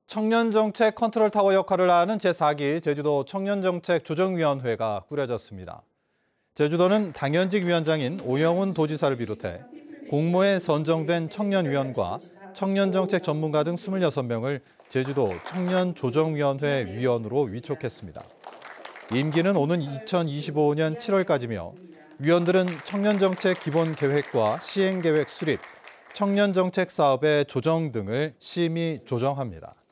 청년정책 컨트롤타워 역할을 하는 제4기 제주도 청년정책조정위원회가 꾸려졌습니다. 제주도는 당연직 위원장인 오영훈 도지사를 비롯해 공모에 선정된 청년위원과 청년정책 전문가 등 26명을 제주도 청년조정위원회 위원으로 위촉했습니다. 임기는 오는 2025년 7월까지며 위원들은 청년정책 기본계획과 시행계획 수립, 청년정책 사업의 조정 등을 심의 조정합니다.